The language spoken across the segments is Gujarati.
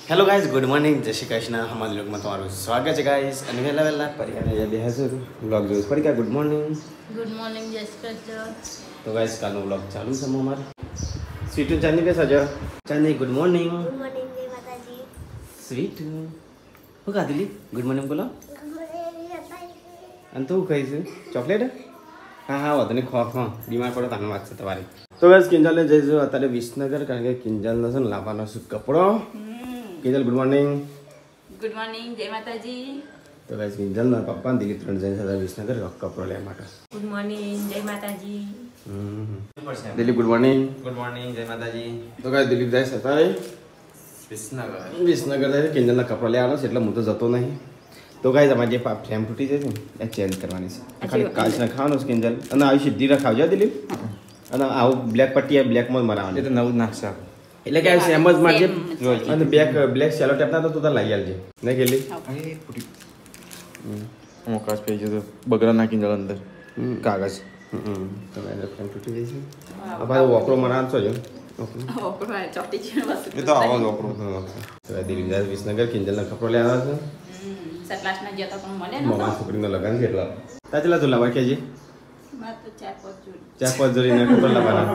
हेलो गाइस, गुड मॉर्निंग, जय श्री कृष्ण। हमारे लोग में तुम्हाરું સ્વાગત છે ગાइस। અને વહેલા વહેલા પરિકાને જે બેહશું વ્લોગ જોઈશ। પરિકા ગુડ મોર્નિંગ। ગુડ મોર્નિંગ, જય શ્રી કૃષ્ણ। તો ગાइस કાલનો વ્લોગ ચાલુ છે અમાર। સ્વીટુ ચાંદની બેસા જો। Chandni good morning. Good morning જય માતાજી। સ્વીટુ હું કાધલી ગુડ મોર્નિંગ બોલો। અને તું ખાઈશું ચોકલેટ? હા હા વાંધો નહીં, ખો ખો, બીમાર પડો તાનો વાત છે તમારી। તો ગાइस કિંજલને જઈશું અત્યારે વિસનગર, કારણ કે કિંજલનો છે ને લાવવાનો છે કપડો। Kinjal good morning. Good morning જય માતાજી। તો ગાइस કિંજલના પપ્પા ને દિલીપ ત્રણ જઈને હતા વિસનગર કપડો લેવા માટે। ગુડ મોર્નિંગ જય માતાજી। Dilip good morning. Good morning જય માતાજી। તો ગાइस દિલીપ જાય છે અત્યારે વિસનગર જાય કિંજલના કપડો લેવાનો છે, એટલે હું તો જતો નહીં। તો ગાइस અમારી જે ફ્રેમ તૂટી જાય છે ને એ ચેન્જ કરવાની છે, ખાલી કાચના ખાવાનું છે કિંજલ। અને આવી સીધી રખાવજો દિલીપ, અને આવું બ્લેક પટ્ટી બ્લેકમાં જ મરાવવાની, એ તો નવું જ નાખશે એટલે કે સેમ જ મારજે। અને બ્લેક સેલો ટેપ ના તો તું લઈ આવજે નહીં ગેલી મોકાશ પી જતો બગડા નાખી જળ અંદર કાગજ। તો ગાइस ફ્રેમ તૂટી જાય છે। આ ભાઈ વોકરો મરાવવાનો છો જો એ તો આવો જ વાપરો। તો દિલીપ જાય વિસનગર કિંજલના કપડો લેવા છે। સતલાસના જતો પણ મળે ને મામા છોકરીનો લગન છે એટલે તાચલા તું લાવવા કેજી માર તો ચાર પાંચ જોડીને કપડા લાવવાના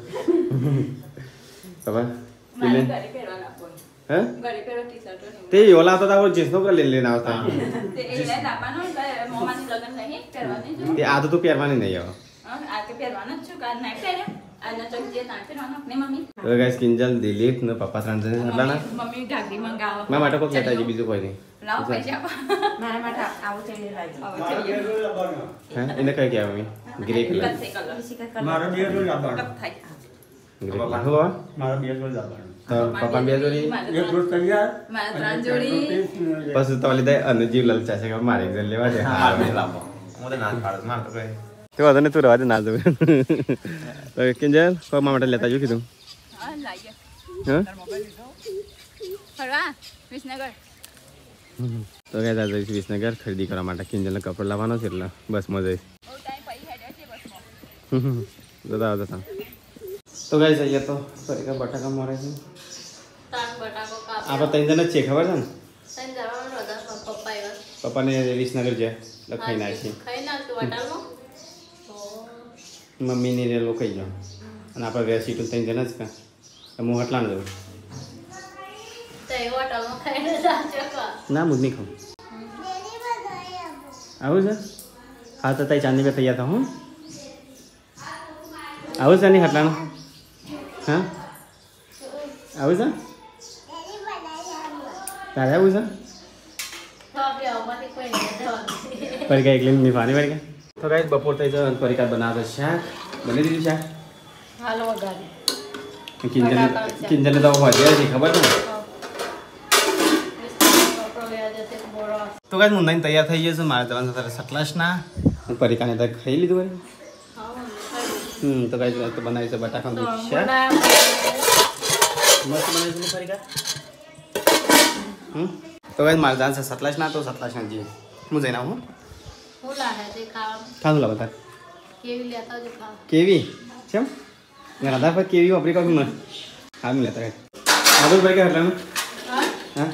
ખબર મારી ઘરે પહેરવાના કોઈ હે ઘરે પહેરો ટી-શર્ટ ને તે ઓલા તો તાવો જીન્સનો કલર લઈને આવતા તે એ લઈને આપવાનો મોમાની લગન નહીં કરવાની જો તે આ તો તું પહેરવાની નહીં આવે। આ કે પહેરવાનો જ છું કાર ના પહેરે આના ચોક જે ના પહેરવાનો ને મમ્મી તો ગાइस કિંજલ દિલીપ ને પપ્પા ત્રણ જણ હટલાના મમ્મી ઘાઘરી મંગાવો મારા માટે કોઈ લેતા બીજું કોઈ નહીં। લાવ પૈસા આપો મારા માટે આવો થઈ રહ્યો હે એને કઈ કહેવાય મમ્મી ગ્રે કલર મારા બે જોડી લાવવાનો ગ્રે કલર હો મારા બે જોડી લાવવાનો તો પપ્પા બે જોડી એક જોડી તૈયાર મારા ત્રણ જોડી પછી તો લીધે અને જીવ લલચા છે કે મારે એક જણ લેવા દે હા મેં લાવો હું તો ના પાડું માર તો કઈ તે વાંધો નહીં, તું રવા દે ના જવું। તો કિંજલ કોઈ મારા માટે લેતા જો કીધું હા લાગે હા ફરવા વિસનગર તો ગાइस આજે જઈશ વિસનગર ખરીદી કરવા માટે કિંજલનો કપડો લાવવાનો છે, એટલે બસમાં જઈશ। ઓ ટાઈમ પૈ હેડે છે બસમાં જતા જતા તો ગાइस અહીંયા તો ફરી બટાકા મળે છે। તાક બટાકો કાપ આપણે ત્રણ જણ જ છે ખબર છે ને? તને જવાનું રદા પપ્પા આવ્યા પપ્પાને વિસનગર છે એટલે ખાઈને આવી છે। ખાઈ ના તું હોટલમાં મમ્મીને એ લોકો ખાઈ જાઓ, અને આપણે રેસીટું ત્રણ જણ જ કાં હું હટલાને જવું તો એ હોટલમાં ખાઈને જાજો કા ના હું જ નહીં ખાઉં। આવું છે? હા તો તારી ચાંદી પર તૈયાર થાવ હું આવું છે નહીં હટલાનું? હા આવું છે તારે આવું છે? પરિકા એકલી ની ફાની પરિકા તો ગાइस બપોર થઈ જાય અને પરિકા બનાવે શાક બની દીધું શાક। હાલો વગાડી કિંજલને તો હજે છે ખબર છે ને? તો ગાइस હું નહીં તૈયાર થઈ જશે, મારે જવાનું અત્યારે સતલાસના પરિકાને તો ખાઈ લીધું ભાઈ। તો ગાइस તો બનાવી છે બટાકાનું શાક મસ્ત બનાવી છે પરિકા। તો ગાइस મારે જવાનું છે સતલાસના, તો સતલાસના જઈએ હું જઈને આવું। ખાધું લાવ તાર કેવી છે રાધા પર કેવી વાપરી કાઢું ને હા મેં લેતા આગળ ભાઈ ક્યાં હટલાનું હા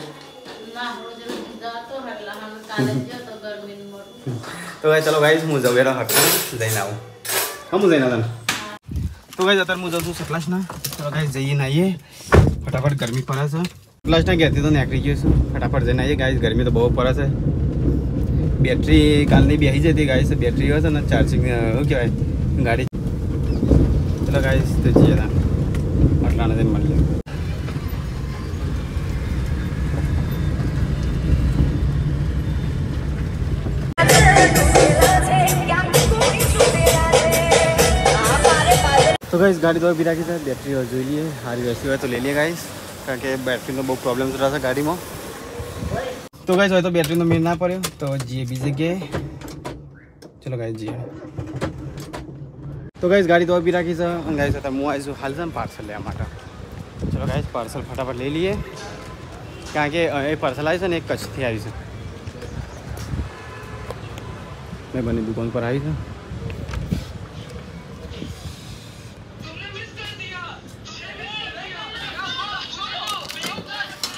તો ભાઈ ચલો ગાઈસ હું જાઉં એના હટલાનું જઈને આવું। હા હું જઈને આવું। તો ગાઈસ અત્યારે હું જાઉં છું સતલાસના। તો ગાઈસ જઈને આવીએ ફટાફટ, ગરમી પડે છે। સતલાસના ઘેરથી તો નીકળી ગયો છું, ફટાફટ જઈને આવીએ ગાઈસ, ગરમી તો બહુ પડે છે। બેટરી કાલની બેસી જતી ગાઈસ, બેટરી હશે ને ચાર્જિંગ શું કહેવાય ગાડી। ચલો ગાઈસ તો જઈએ આટલાને જઈને મળીએ। તો ગાઈસ ગાડી તો બી રાખી છે, બેટરી જોઈ લઈએ સારી વસ્તુ હોય તો લઈ લઈએ ગાઈસ, કારણ કે બેટરીનો બહુ પ્રોબ્લેમ રહેશે ગાડીમાં। તો ગાઈસ હોય તો બેટરીનો મેળ ના પડ્યો તો જઈએ બીજી જગ્યાએ। ચલો ગાઈસ જઈએ। તો ગાઈસ ગાડી તો બી રાખી છે, અને ગાઈસ અત્યારે હું આવીશું હાલ છે ને પાર્સલ લેવા માટે। ચલો ગાઈસ પાર્સલ ફટાફટ લઈ લઈએ, કારણ કે એ પાર્સલ આવી છે ને એ કચ્છથી આવી છે, મેં બંને દુકાન પર આવી છે।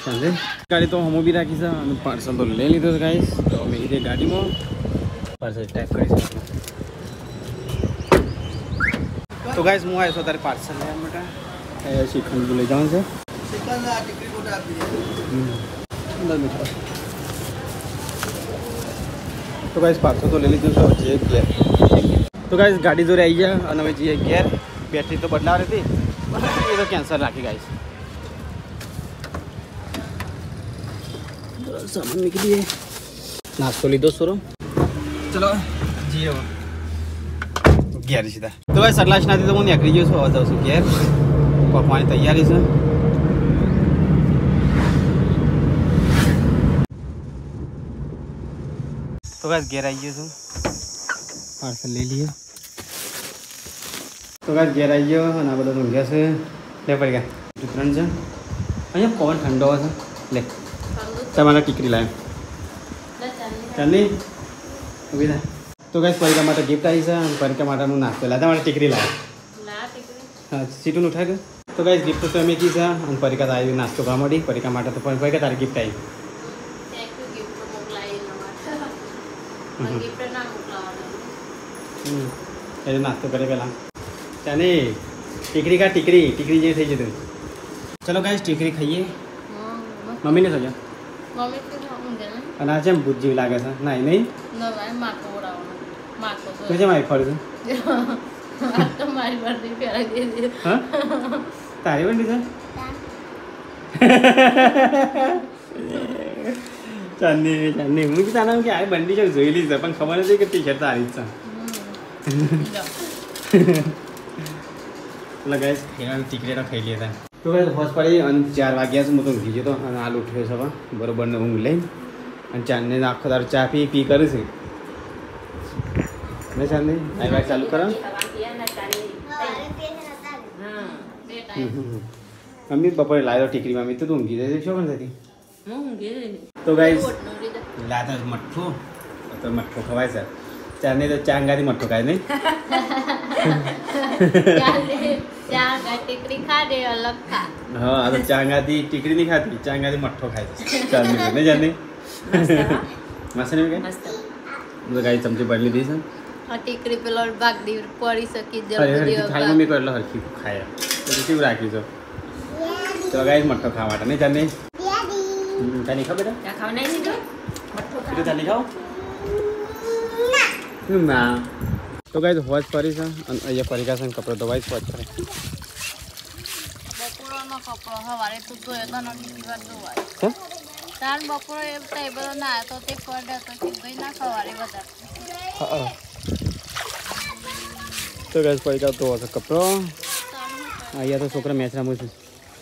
સાંજે ગાડી તો હમો બી રાખી છે અને પાર્સલ તો લઈ લીધો છે ગાઈસ. તો અમે એ ગાડીમાં પાર્સલ ટાઈપ કરીશું. તો ગાઈસ હું આવ્યો છું તારે પાર્સલ લેવા માટે. શ્રીખંડ લઈ જવાનું છે. તો ગાઈસ પાર્સલ તો લઈ લીધું છે. જે ઘેર તો ગાઈસ ગાડી જોડે આવી ગયા અને હવે જઈએ ઘેર. બેટરી તો બદલાવી હતી એ તો કેન્સલ રાખી ગાઈસ. સામાન મૂકી દઈએ. નાસ્તો લીધો સોરો. ચલો જઈએ ઘેર સીધા. તો ભાઈ સટલાશ નાથી તો હું નીકળી ગયો છું. હવે જાઉં છું ઘેર. પકવાની તૈયારી છે. તો બસ ઘેર આવી ગયો છું. પાર્સલ લઈ લઈએ. તો બસ ઘેર આવી ગયો અને આ બધા ઊંઘ્યા છે. લે પડી ગયા ત્રણ છે. અહીંયા પવન ઠંડો છે. લે તમારા ટીકરી લાવ્યો ચાંદી ઉભી થાય. તો કઈ પરિકા માટે ગિફ્ટ આવી છે અને પરિકા માટેનું નાસ્તો લાવ્યા માટે ટીકરી લાવ્યા. હા સીટું ઉઠાય ગયું. તો કઈ ગિફ્ટ તો અમે કી છે અને પરિકા આવી નાસ્તો કરવા મળી. પરિકા માટે તો પરિકા તારી ગિફ્ટ આવી. એટલે નાસ્તો કરે પેલા ચાની ટીકરી કા ટીકરી જેવી થઈ જતું. ચલો ગાઈસ ટીકરી ખાઈએ. મમ્મીને સજા અને આ જેમ ભૂત જેવી લાગે છે. ના નહીં તો જેમ આવી ફરું છું. હા તારી બંડી છે. ચાંદી ચાંદી હું તારા કે આ બંડી છે જોયેલી છે પણ ખબર નથી કે ટી શર્ટ તારી જ છે. એટલે ગાઈસ ટીકરીનો ખાઈ લીધા. તો ગાઈસ હોશ પડી અને 4 વાગ્યા છે. હું તો ઊંઘી જતો અને હાલ ઉઠ્યો છે હવે બરોબર ને ઊંઘ લઈને અને ચાંદને આખો તારો ચા પી કરું છું. નહીં ચાંદી આ વાત ચાલુ કરો. મમ્મી બપોરે લાવ્યો ટીકરી. મમ્મી તો તું ઊંઘી જશે શું પણ થતી. તો ગાઈસ લાતા મઠ્ઠો તો મઠ્ઠો ખવાય છે. ચાંદને તો ચા અંગાથી મઠ્ઠો ખાય નહીં. હા આ તો ચાંગાથી ટીકડી નહીં ખાતી. ચાંગાથી મઠ્ઠો ખાય છે ચાંદી નહીં ચાંદી. મસ્ત નહીં કે ગાઈ ચમચી પડી લીધી છે. ટીકડી પેલો ભાગ દી પડી શકી ખાઈ મમ્મી કોઈ એટલે હરખી ખાય તો કેવું રાખ્યું છે. તો ગાઈ મઠ્ઠો ખાવા માટે નહીં ચાંદી. ચાંદી ખાવ બેટા ખાવ નહીં ચાંદી ખાવ ના. તો ગાઈ હોજ ફરી છે અને અહીંયા પરિકા છે કપડો ધોવાય હોજ ફરે. બપોરનો કપડો હવારે તું તો એનો નથી વાર ધોવાય. તાર બપોરે એમ ટેબલ ના તો તે પડે તો ભાઈ ના ખવારે વધારે. હા તો ગાઈસ પરિકા તો હશે કપડો. અહીંયા તો છોકરા મેચ રમું છું.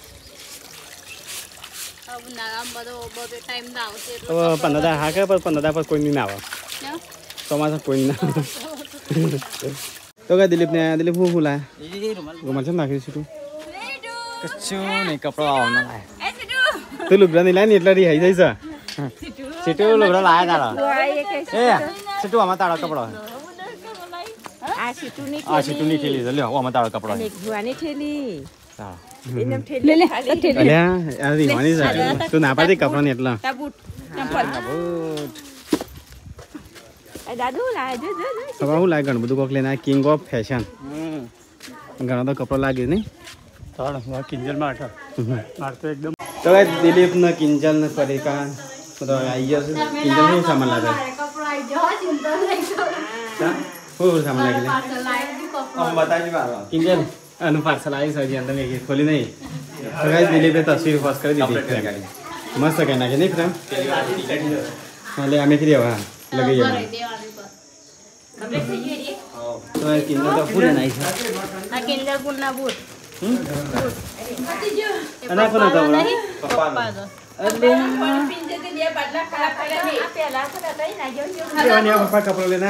ટાઈમ ના આવશે 15 હા કે 15 પર કોઈ નહીં આવે. ચોમાસા કોઈ ના તો કઈ દિલીપને દિલીપ હું લાયા રૂમાલ છે નાખી સીટું કચ્છું નહીં કપડો આવવાનો તું લુગડા નહીં લાય ને એટલે રી જાય છે. સીટું લુગડા લાયા તારા એ સીટું આમાં તારો કપડો આ સીટું ની ઠેલી છે. લ્યો આમાં તારો કપડો તું ના પાડતી કપડો ને એટલા હવે હું લાગે ઘણું બધું કોક લઈને કિંગ ઓફ ફેશન ઘણા તો કપડો લાગે નહીં. કિંજલ માં તો એકદમ તો દિલીપ ને કિંજલ ને પરિકા તો આવી જશે. કિંજલ શું સામાન લાગે શું સામાન લાગે કિંજલ અને પાર્સલ આવી છે અંદર મેં ખોલી નહીં. તો દિલીપે તસવીર પોસ્ટ કરી દીધી. મસ્ત કઈ નાખી નહીં ફ્રેમ એટલે અમે કીધી હવે લગી જાય. તો કિંજલ તો ફૂલ નાઈ છે. કિંજલ પૂરના બૂટ અને કોનો કપડો પપ્પા કપડો લઈને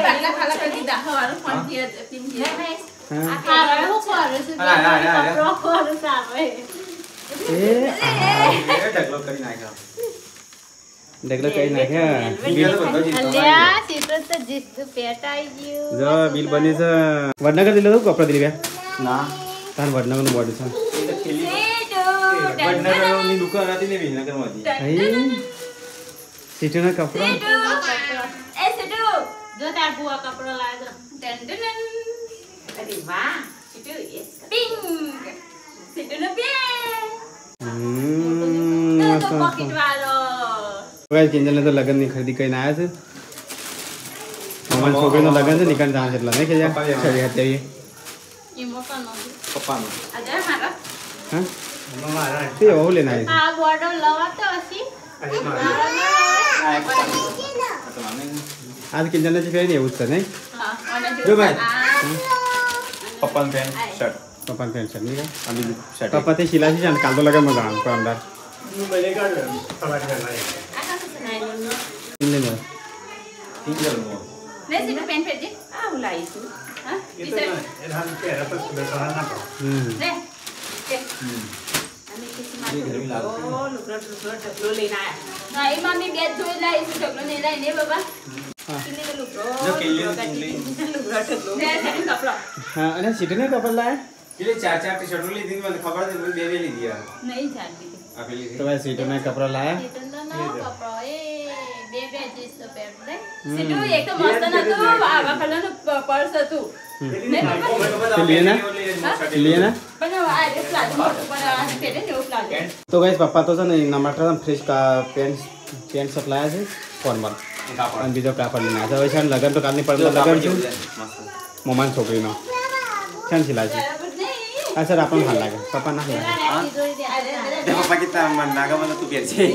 ઢગલો કરી નાખ્યા. બિલ બની છે. વડનગર દિલો કપડા દિલી ના તાર વડનગર નું બોડી છે. વડનગરની દુકાન હતી ને વિનગરમાંથી. સીટોના કપડા એ સીટુ જો તાર બુઆ કપડો લાવ્યો અરે વાહ સીટુ પિંક સીટુનો બે તો પોકેટ વાળો ગાઈસ કિંજલને તો લગનની ખરીદી કરીને આવ્યા છે મમ્મા છોકરીનો લગન છે નીકળ જવાનું છે એટલે નહીં કે યાર ચડી હતી ઇમોકનો પપ્પાનો. અજય મારા હા મારા તે બહુ લઈને આવી આ બોર્ડર લવાતો હસી આજ કિંજલને જે પહેરીને એવું જ છે નહીં હા અને જો ભાઈ. પપ્પાનું પેન્ટ શર્ટ પપ્પાને પેન્ટ શર્ટ નહીં આ બીજું શર્ટ. પપ્પા તે સિલાસી છે ને કાલ તો લગનમાં જવાનું તો અંદર હું બને કાઢ સવાર પહેલા લઈને કિંજલનું. લે સીટુ પેન ફેરજે આ હું લાવીશું હા એ તો એના પહેલા તો બેસવા ના પડે. હમ લે એ ગરમી લાગે. ના એ મમ્મી બે જોઈ લાવીશું ઢગલો ને લાઈ ને બાબા જો કિલ્લીનું કિલ્લી. હા અને સીટોને કપડા લાયા કિલ્લી 4 ટી-શર્ટો લીધી મને ખબર છે મેં 2 લીધી યાર. નહીં જાણતી આ પેલી તો ભાઈ સીટોને કપડા લાયા સીટુનો ના કપડો એ બે બે જીન્સ તો પહેર દે સીટુ એક તો મસ્ત નતું આવા કલરનું પર્સ હતું ને લીએ ના પણ આ રે પ્લાઝો પણ આ પહેરે ને એવું પ્લાઝો તો ગાઈસ પપ્પા તો છે ને એના માટે ફ્રેશ પેન્ટ શર્ટ લાયા છે ફોર્મલ અને બીજો કાપડ લઈને આવ્યા છે હવે છે ને લગન તો કાલની પડતા લગન છું મમ્માની છોકરીનો છે ને સિલાઈ છે બરાબર નહીં હા સર આપણને હાલ લાગે પપ્પા ના લાગે પપ્પા કીધા મને નાગા મને તું પહેર છે.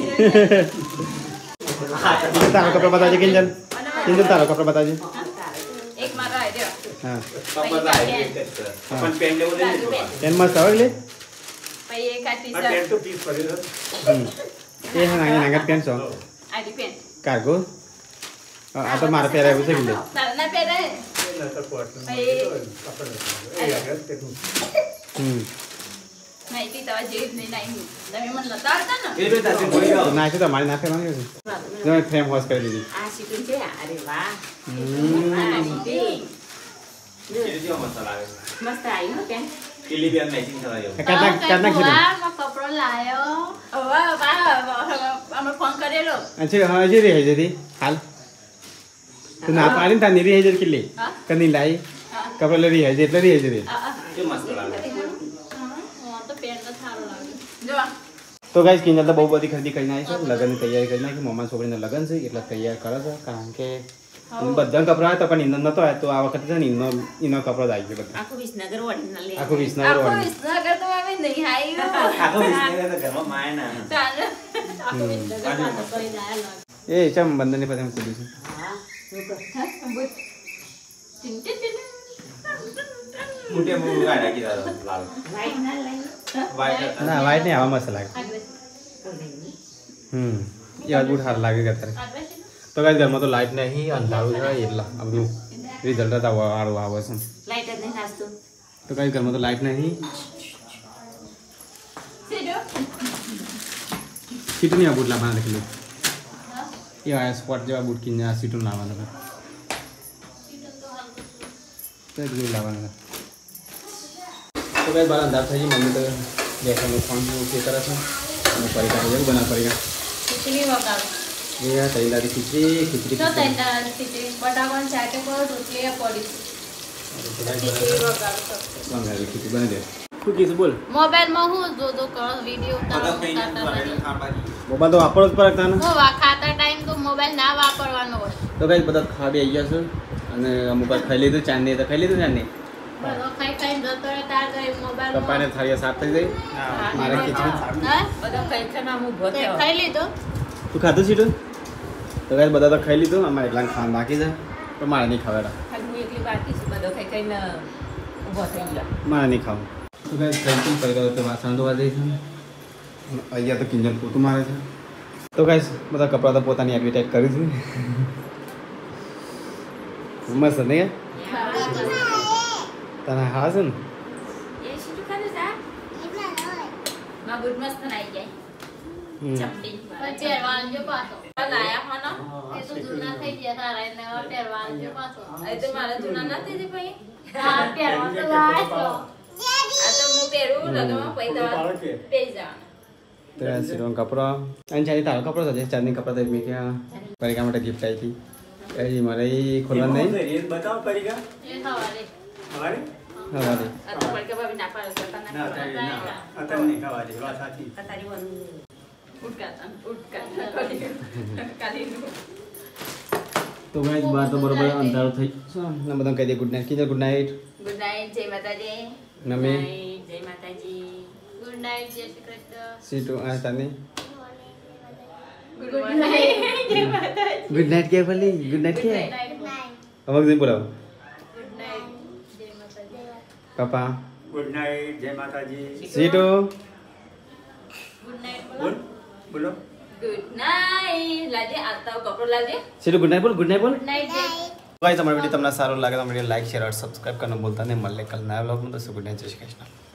તારો કપડા બતાવજે કિંજલ કિંજલ તારો કપડા બતાવજે એક મારો આઈડિયા હા પપ્પા લાવી પપ્પા પેન્ટ લેવો દે. પેન્ટ મસ્ત આવે લે પછી એક આ આ ટી-શર્ટ પેન્ટ તો પીસ પડ્યો એ હે નાગે નાગે પેન્ટ છો આડી પેન કાર્ગો આ તો મારે પહેરાયું છે કિંજલ તારના પહેરે એ નતો પોટ હમ નાઈટી તો જેવી નહીં નાઈ તમે મને નતા આવતા ને એ બે તાસી બોલી ગયો. ના છે તો મારી ના ફેરવાની છે જો ફ્રેમ વોશ કરી દીધી આ સીટું છે અરે વાહ કિલ્લી જેવો મસ્ત લાગે. મસ્ત આવી હો પેન કિલ્લી બેન મેચિંગ થવા કાટના કીધું કપડો લાયો વાહ વાહ અમે ફોન કરેલો અચ્છા હા હજી રહે જતી હાલ તું ના પાડીને તાર નીરી હજર કેટલી હા? કની લાઈ હા. કપડા લઈ હજે એટલે રહી હજે એ મસ્ત લાગે. તો પેન તો સારો લાગે જો તો ગાઈસ કિંજલ તો બહુ બધી ખરીદી કરીને આવી છે લગ્નની તૈયારી કરી નાખી મમ્મા છોકરીને લગ્ન છે એટલે તૈયાર કરે છે કારણ કે બધા કપડા હતા પણ ઇન્દોર નતો આવ્યો તો આ વખતે છે ને ઇનો કપડો જ આવી ગયો બધા આખું વિસનગર ઓરિજિનલ લે આખું વિસનગર આખું ઓરિજિનલ. વિસનગર તો આવે નહીં આવ્યો આખો વિસનગર તો ઘરમાં માય ના. ચાલ આખું વિસનગર પાછો કરી જાય લાગે એ ચમ બંધનની પછી કીધું છે મોટે મોટું ગાડા કીધા લાલ. વાઈટ ના વાઈટ નહીં આવા મસ્ત લાગે એ વાત બહુ સારું લાગે અત્યારે તો ગાઈસ ઘરમાં તો લાઈટ નહીં અંધારું છે એટલા આ બધું રિઝલ્ટ જ વાળું આવે છે લાઈટ જ નહીં નાસ્તો તો ગાઈસ ઘરમાં તો લાઈટ નહીં સીટું નહીં આ બૂટ લાવવાના લખેલું એ આ સ્પોટ જેવા બૂટ કિને આ સીટું લાવવાના હતા તો એ બધું લાવવાના હતા તો ગાઈસ બાર અંધાર થઈ ગઈ મમ્મી તો બેસવાનું ફોન કે કરે છે અને પરિકા જેવું બનાવ પરિકા ખીચડી વગાડો એ તરી લાદી ખીચડી તો તૈયાર ખીચડી બટાકાની ચાટે પર રોટલી પડી ખીચડી વગાડો બંગાળી ખીચડી બની દે શું કીધું બોલ મોબાઈલમાં હું જોતો કરો વિડિયો બધા ઉતારો કઈ ખાવાની. મોબાઈલ તો વાપરો જ પડે તને હું ખાતા ટાઈમ તો મોબાઈલ ના વાપરવાનો હોય તો ગાઈસ બધા ખાવા બી આવી ગયા છે અને અમુક વાર ખાઈ લીધું ચાંદની તો ખાઈ લીધું ચાંદની બધો ખાઈ ખાઈ જતો રહે તાર ગઈ મોબાઈલ પપ્પાને થાળીઓ સાફ થઈ ગઈ મારે ખીચડી બધો ખાઈ ખાઈ લીધો તું ખાધું સીટું તો ગાઈસ બધા તો ખાઈ લીધું અમારે એટલા ખાવાનું બાકી છે પણ મારે નહીં ખાવા મારે નહીં ખાવું તો ગાઈસ ખાઈ કરી ગયો તો વાસણ ધોવા જઈશ અહીંયા તો કિંજલ પોતું મારે છે તો ગાઈસ બધા કપડાં તો પોતાની એડવર્ટાઈઝ કરી છે મસ્ત નહીં તને હા છે ને મસ્ત નાઈ જાય ચપટી વાંજો પાછો લાયા હોનો એ તો જૂના થઈ ગયા તારા એટલે અત્યારે વાંજો પાછો એ તો મારા જૂના નથી થી ભાઈ હા પહેરવા તો લાયો આ તો હું પહેરું લગમાં પૈસા પેઈ જવાનું तो સીધો કપડો અને ચાંદી તારો કપડો છે ચાંદી કપડા તો મેં ક્યાં પરિકા માટે ગિફ્ટ આવી હતી એ મારે ખોલવા નહીં ये बताओ पड़ेगा એ સવારે हमारे હવારે આ તો પડકે ભાભી ના પાડે કરતા ना ના अतः કરતા अतः नहीं हमारी बात आती ઉટકા કાલી તો ગાઈસ બાર તો બરોબર અંધારું થઈ ને બધા કહી દે ગુડ નાઇટ કીધે ગુડ નાઇટ ગુડ નાઇટ જય માતાજી નમે જય માતાજી ગુડ નાઇટ જય શ્રી કૃષ્ણ સીટુ આ તાને ગુડ નાઇટ જય માતાજી ગુડ નાઇટ કે બોલી ગુડ નાઇટ કે અમક દે બોલાવ ગુડ નાઇટ જય માતાજી પાપા गुड नाइट जय माता जी સીટુ ગુડ નાઇટ बोल बोलो ગુડ નાઇટ લાજે આતા કપડો લાજે સીટુ ગુડ નાઇટ બોલ ગુડ નાઇટ બોલ ગુડ નાઇટ જય गाइस हमारा वीडियो તમને સારો લાગે તો વિડિયો લાઈક શેર और सब्सक्राइब करना बोलता नहीं मल्ले कल नया व्लॉग में तो गुड नाइट जय श्री कृष्ण